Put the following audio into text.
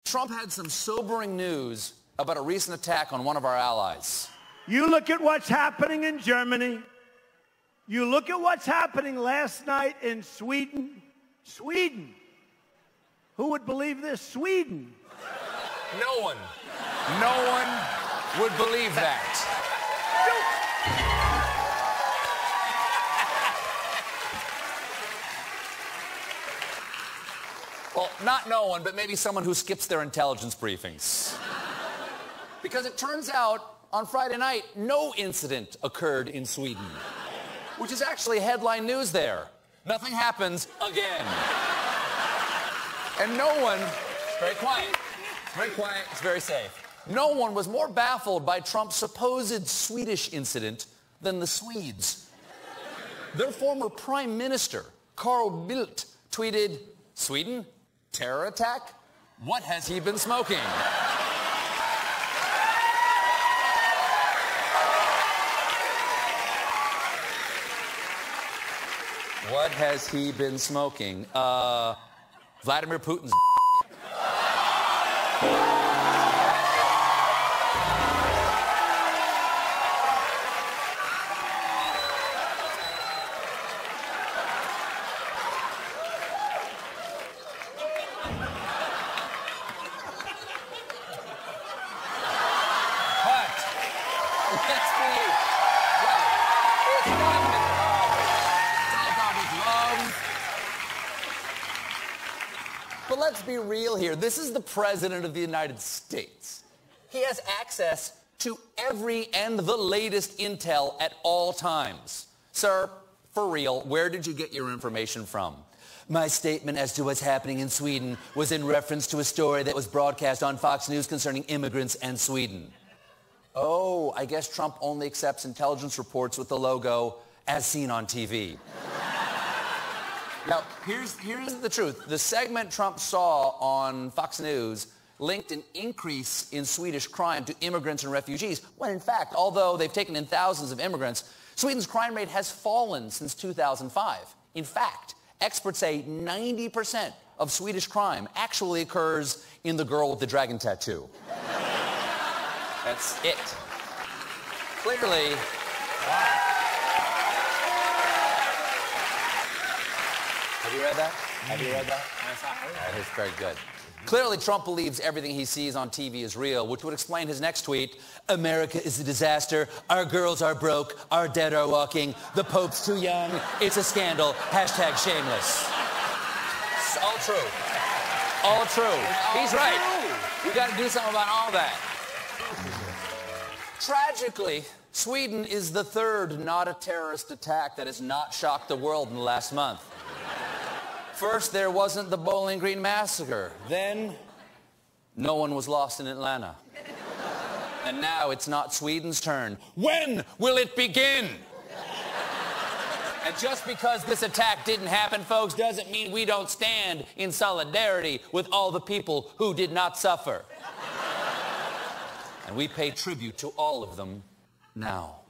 Trump had some sobering news about a recent attack on one of our allies. You look at what's happening in Germany. You look at what's happening last night in Sweden. Sweden. Who would believe this? Sweden. No one. No one would believe that. Well, not no one, but maybe someone who skips their intelligence briefings. Because it turns out, on Friday night, no incident occurred in Sweden. Which is actually headline news there. Nothing happens again. And no one, very quiet, it's very safe. No one was more baffled by Trump's supposed Swedish incident than the Swedes. Their former prime minister, Carl Bildt, tweeted, "Sweden? Terror attack? What has he been smoking?" What has he been smoking? Vladimir Putin's But let's be real here. This is the President of the United States. He has access to every and the latest intel at all times. Sir, for real, where did you get your information from? My statement as to what's happening in Sweden was in reference to a story that was broadcast on Fox News concerning immigrants and Sweden. Oh, I guess Trump only accepts intelligence reports with the logo "as seen on TV." Now, here's the truth. The segment Trump saw on Fox News linked an increase in Swedish crime to immigrants and refugees, when in fact, although they've taken in thousands of immigrants, Sweden's crime rate has fallen since 2005. In fact, experts say 90% of Swedish crime actually occurs in the girl with the dragon tattoo. That's it. Clearly, wow. Have you read that? Have you read that? It's very good. Clearly, Trump believes everything he sees on TV is real, which would explain his next tweet: "America is a disaster. Our girls are broke. Our dead are walking. The Pope's too young. It's a scandal. Hashtag shameless." It's all true. All true. He's right. We got to do something about all that. Tragically, Sweden is the third not a terrorist attack that has not shocked the world in the last month. First, there wasn't the Bowling Green massacre. Then, no one was lost in Atlanta. And now it's not Sweden's turn. When will it begin? And just because this attack didn't happen, folks, doesn't mean we don't stand in solidarity with all the people who did not suffer. And we pay tribute to all of them now.